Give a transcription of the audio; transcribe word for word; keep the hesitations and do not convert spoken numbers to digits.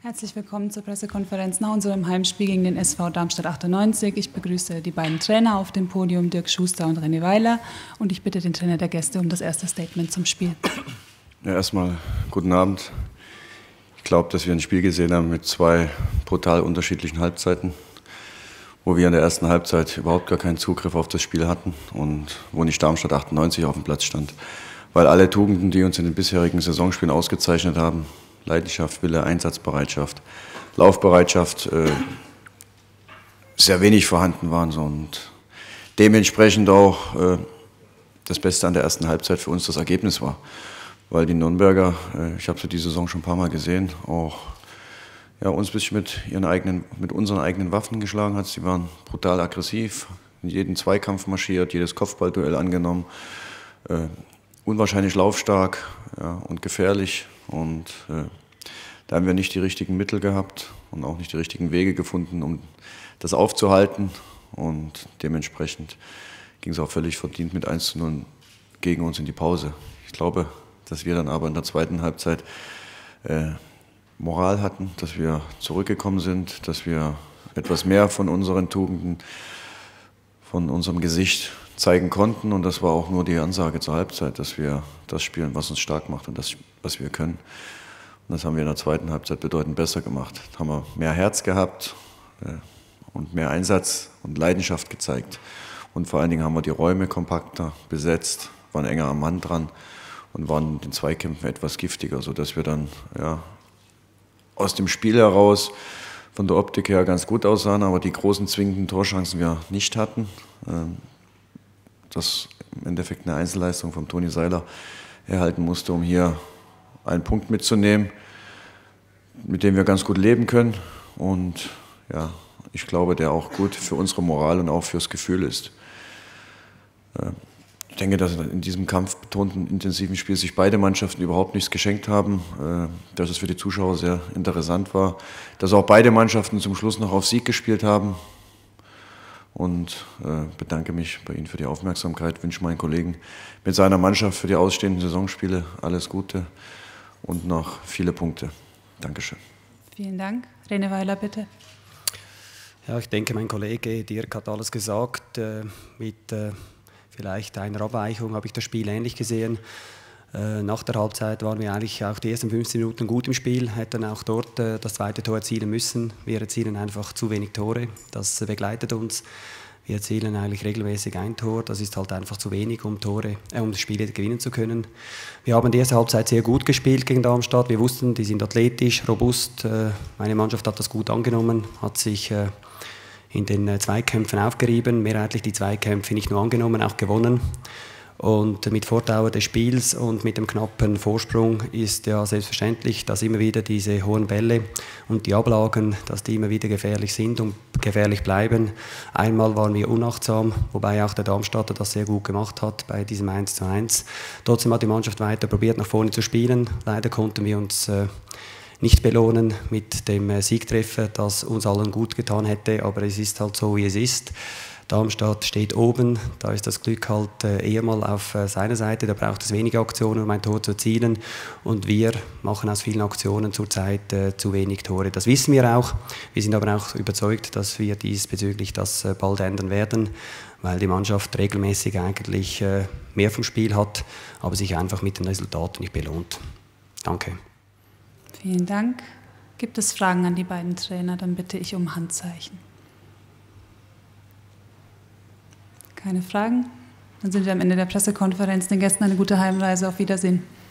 Herzlich willkommen zur Pressekonferenz nach unserem Heimspiel gegen den S V Darmstadt achtundneunzig. Ich begrüße die beiden Trainer auf dem Podium, Dirk Schuster und René Weiler. Und ich bitte den Trainer der Gäste um das erste Statement zum Spiel. Ja, erstmal guten Abend. Ich glaube, dass wir ein Spiel gesehen haben mit zwei brutal unterschiedlichen Halbzeiten, wo wir in der ersten Halbzeit überhaupt gar keinen Zugriff auf das Spiel hatten und wo nicht Darmstadt achtundneunzig auf dem Platz stand. Weil alle Tugenden, die uns in den bisherigen Saisonspielen ausgezeichnet haben, Leidenschaft, Wille, Einsatzbereitschaft, Laufbereitschaft, äh, sehr wenig vorhanden waren. So. Und dementsprechend auch äh, das Beste an der ersten Halbzeit für uns das Ergebnis war. Weil die Nürnberger, äh, ich habe sie die Saison schon ein paar Mal gesehen, auch ja, uns ein bisschen mit, ihren eigenen, mit unseren eigenen Waffen geschlagen hat. Sie waren brutal aggressiv, in jeden Zweikampf marschiert, jedes Kopfballduell angenommen, äh, unwahrscheinlich laufstark, ja, und gefährlich. Und äh, da haben wir nicht die richtigen Mittel gehabt und auch nicht die richtigen Wege gefunden, um das aufzuhalten. Und dementsprechend ging es auch völlig verdient mit eins zu null gegen uns in die Pause. Ich glaube, dass wir dann aber in der zweiten Halbzeit äh, Moral hatten, dass wir zurückgekommen sind, dass wir etwas mehr von unseren Tugenden, von unserem Gesicht zeigen konnten. Und das war auch nur die Ansage zur Halbzeit, dass wir das spielen, was uns stark macht und das, was wir können. Und das haben wir in der zweiten Halbzeit bedeutend besser gemacht. Da haben wir mehr Herz gehabt äh, und mehr Einsatz und Leidenschaft gezeigt. Und vor allen Dingen haben wir die Räume kompakter besetzt, waren enger am Mann dran und waren in den Zweikämpfen etwas giftiger, sodass wir dann ja, aus dem Spiel heraus von der Optik her ganz gut aussahen, aber die großen zwingenden Torchancen wir nicht hatten. Ähm, das im Endeffekt eine Einzelleistung von Toni Seiler erhalten musste, um hier einen Punkt mitzunehmen, mit dem wir ganz gut leben können und ja, ich glaube, der auch gut für unsere Moral und auch fürs Gefühl ist. Ich denke, dass in diesem kampfbetonten, intensiven Spiel sich beide Mannschaften überhaupt nichts geschenkt haben, dass es für die Zuschauer sehr interessant war, dass auch beide Mannschaften zum Schluss noch auf Sieg gespielt haben. Und äh, bedanke mich bei Ihnen für die Aufmerksamkeit, wünsche meinen Kollegen mit seiner Mannschaft für die ausstehenden Saisonspiele alles Gute und noch viele Punkte. Dankeschön. Vielen Dank. René Weiler, bitte. Ja, ich denke, mein Kollege Dirk hat alles gesagt. Äh, mit äh, vielleicht einer Abweichung habe ich das Spiel ähnlich gesehen. Äh, nach der Halbzeit waren wir eigentlich auch die ersten fünfzehn Minuten gut im Spiel, hätten auch dort äh, das zweite Tor erzielen müssen. Wir erzielen einfach zu wenig Tore, das äh, begleitet uns. Wir erzielen eigentlich regelmäßig ein Tor, das ist halt einfach zu wenig, um, Tore, äh, um Spiele gewinnen zu können. Wir haben die erste Halbzeit sehr gut gespielt gegen Darmstadt, wir wussten, die sind athletisch, robust. Äh, meine Mannschaft hat das gut angenommen, hat sich äh, in den äh, Zweikämpfen aufgerieben, mehrheitlich die Zweikämpfe nicht nur angenommen, auch gewonnen. Und mit Fortdauer des Spiels und mit dem knappen Vorsprung ist ja selbstverständlich, dass immer wieder diese hohen Bälle und die Ablagen, dass die immer wieder gefährlich sind und gefährlich bleiben. Einmal waren wir unachtsam, wobei auch der Darmstadter das sehr gut gemacht hat bei diesem eins zu eins. Trotzdem hat die Mannschaft weiter probiert, nach vorne zu spielen. Leider konnten wir uns äh, nicht belohnen mit dem äh, Siegtreffer, das uns allen gut getan hätte, aber es ist halt so, wie es ist. Darmstadt steht oben, da ist das Glück halt äh, eher mal auf äh, seiner Seite, da braucht es wenige Aktionen, um ein Tor zu erzielen und wir machen aus vielen Aktionen zurzeit äh, zu wenig Tore. Das wissen wir auch, wir sind aber auch überzeugt, dass wir diesbezüglich das äh, bald ändern werden, weil die Mannschaft regelmäßig eigentlich äh, mehr vom Spiel hat, aber sich einfach mit den Resultaten nicht belohnt. Danke. Vielen Dank. Gibt es Fragen an die beiden Trainer, dann bitte ich um Handzeichen. Keine Fragen? Dann sind wir am Ende der Pressekonferenz. Den Gästen eine gute Heimreise. Auf Wiedersehen.